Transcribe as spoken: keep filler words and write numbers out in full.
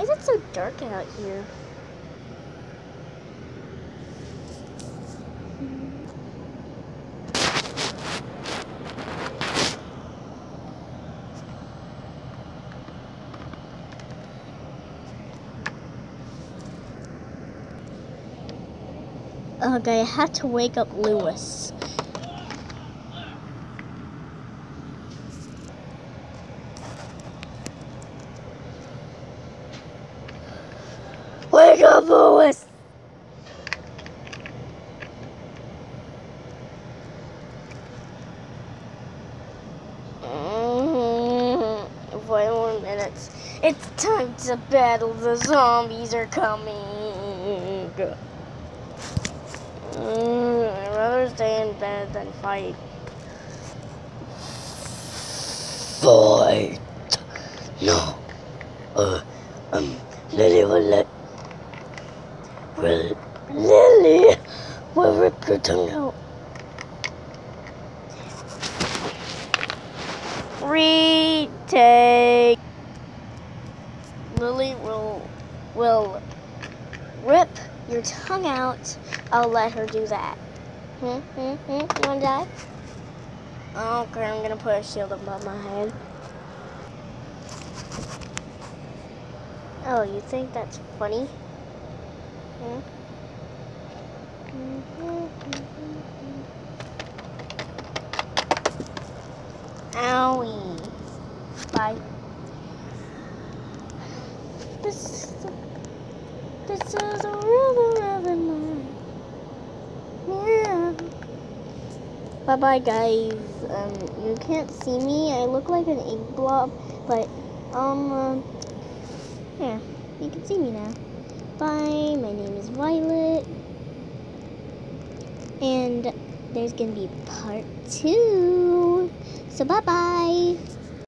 is it so dark out here? Okay, I had to wake up Lewis. Wake up, Lewis! Mm-hmm. Five more minutes. It's time to battle. The zombies are coming. Mm, I'd rather stay in bed than fight. Fight. No. Uh, um, Lily will let. Will Lily will rip your tongue out. Retake. Lily will will rip your tongue out. I'll let her do that. Hmm, hmm, hmm. You wanna die? Okay, I'm gonna put a shield above my head. Oh, you think that's funny? Hmm? Owie. Bye. This, this is a river of mine. Yeah. Bye bye, guys. Um, you can't see me. I look like an ink blob, but um, uh, yeah, you can see me now. Bye. My name is Violet, and there's gonna be part two. So bye bye.